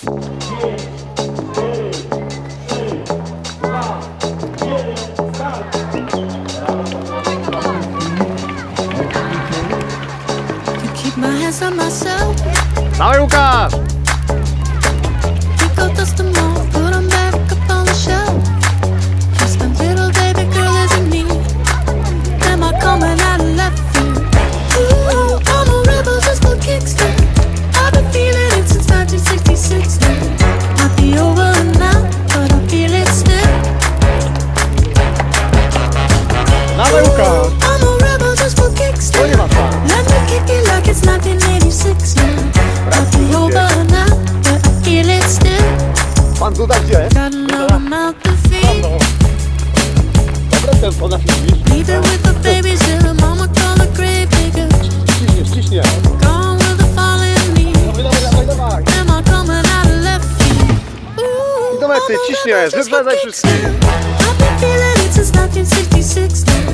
Dawaj, Łukasz! Dawaj, Łukasz! To nie ma pan. Pan Duda gdzie? Dobre tempo na filmie. Ściśnie, ściśnie. Dawaj. I do mety, ciśnie, wyprzedzaj wszystkich.